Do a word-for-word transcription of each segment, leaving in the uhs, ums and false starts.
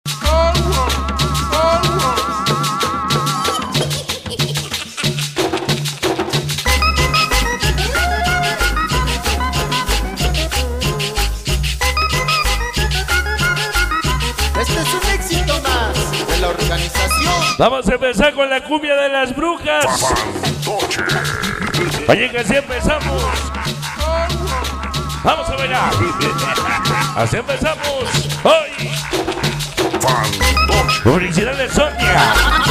Vamos a empezar con la cumbia de las brujas. Oye, que así empezamos. Vamos a bailar. Así empezamos. Hoy. Publicidad de Sonia.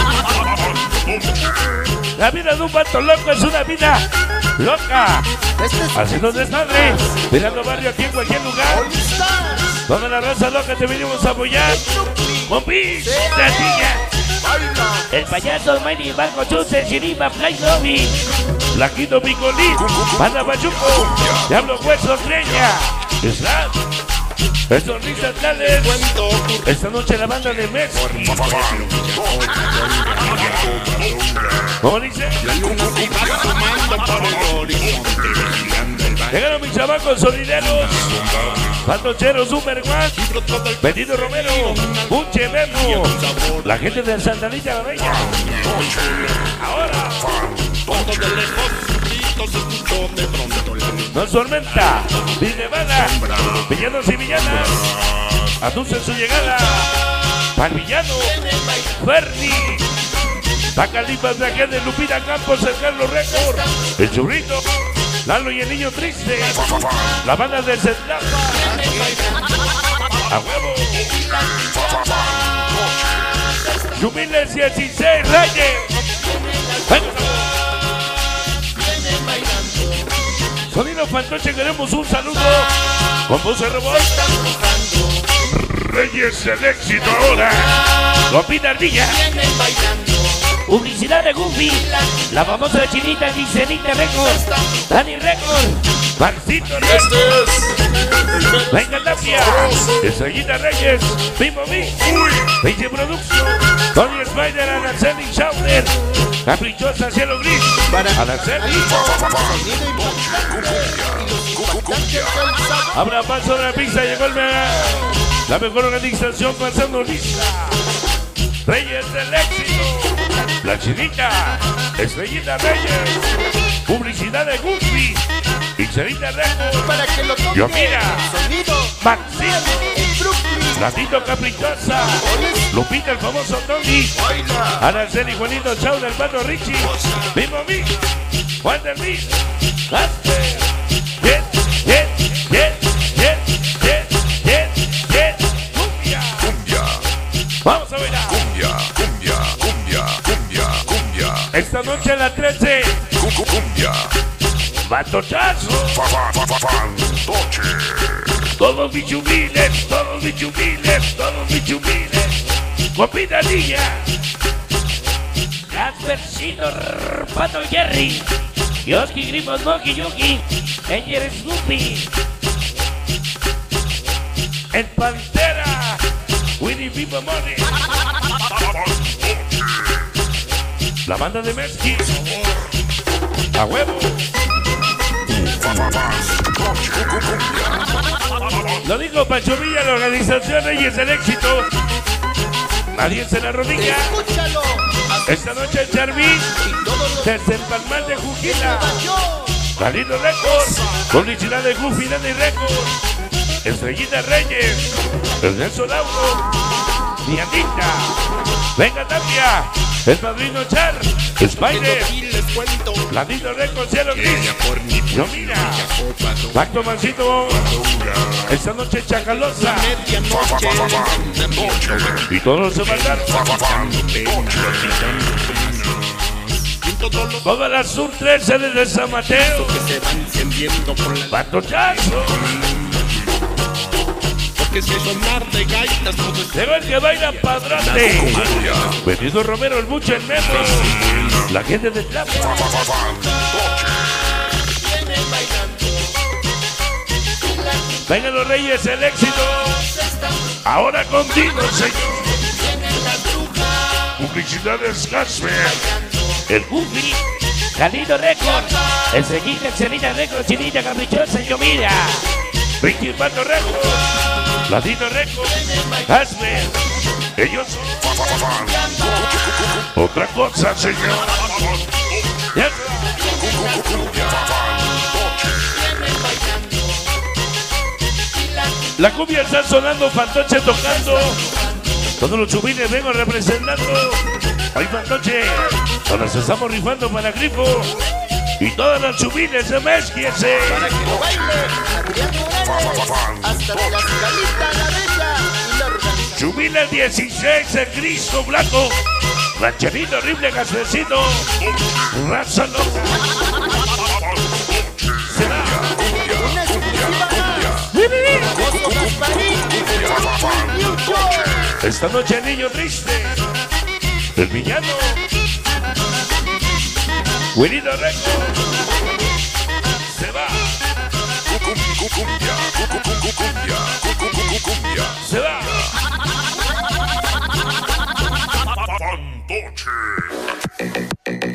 La vida de un vato loco es una vida loca. Haciendo desmadre. Mirando barrio aquí en cualquier lugar. Toda la raza loca te venimos a apoyar. Con pis, niña. El payaso, Mighty, Banco Chuse, Chiripa, Fly Lobby, Blanquito Picolín, Banda Pachuco, Diablo Hueso, Creña, Islam, el Sonrisa Tales. Esta noche la banda de Messi. ¿Cómo dice? Llegaron mis chamacos solideros, Patocheros, Superman, Benito Romero, Buche Memo, la gente de Santanita la Bella. Ahora, nos tormenta, Villemana, villanos y villanas, anuncia su llegada, para el villano, Ferni, Bacalipas de aquel de Lupita Campos, el Carlos Récord, el Churrito, Lalo y el Niño Triste, la banda de Zetlapa, a huevo, Jumiles dieciséis Reyes, Sonido Fantoche, queremos un saludo, con voz de robot, Reyes el éxito ahora, Lopita Ardilla. Publicidad de Goofy, la famosa chinita Giselita Records, Dani Records, Maxito Records, Venga Tapia, Estrellita Reyes, Mimo Mi, Pinche Producción, Tony Spider, Anaceli Schauner, Caprichosa Cielo Gris, Anaceli, abra paso de la pista, llegó el mega, la mejor organización pasando lista, Reyes del éxito. La Chinita, Estrellita Reyes, publicidad de Goofy, Pixelita Records, Yo Mira, Maxito, Latito Caprichosa, Lupita el famoso Tony, Araceli Juanito Chau del Pato Richie, Mimo Mi, Juan del Mi, Casper, Jet, Jet, Jet, Jet, Jet, Jet, Jet, Cumbia, Cumbia, vamos a bailar. Esta noche a las trece, cumbia, Batochazo, todos mis chumiles, todos mis chumiles, todos mis chumiles, Copita Niña, Gaspercito, Pato Jerry, Yoski Grimos, Moki Yuki, Enger Snoopy, El Pantera, Winnie Pipo Money, la banda de Messi, a huevo. Lo dijo Pancho Villa, la organización Reyes del éxito. Nadie se la rodilla. Esta noche en Charvín, desde el Palmar de Juquila, Galito Records, publicidad de Goofy Daddy Records, Estrellita Reyes, el Nelson Lauro, Dianita, Venga Tapia, el padrino Char, Spider, Latino Records, Cielo Gris, Yo Mira, Pacto Mancito, esta noche Chacalosa, y todos se mandaron. Toda la Sur trece desde San Mateo, Patochazo. Llegó el que baila padrante, Benito Romero, el Buche, el Memo, la gente de Tlapa. Vengan los Reyes, el éxito. Ahora contigo, señor. Publicidades Gasper, el Goofy, Galito Records, el Seguita, Excelita Records, Chinita Caprichosa, Yo Mira, Ricky Pato Records, Latino Records, Gasper, Ellos son otra cosa, señor. Ya. La cumbia está sonando, Fantoche tocando. Todos los chubines vengo representando. Hoy Fantoche, todos estamos rifando para Grifo. Y todas las chubines se mezquiense. Para que lo baile, Adrián Morales, hasta de la Escalita, la Bella y la organización. Chubines dieciséis, el Cristo Blanco. Rancherito, horrible, gasecito. Raza loca. Se da. Una exclusiva. Bosco Gasparín, esta noche el niño triste, el villano, Wilito Recto, se va, se va. Fantoche.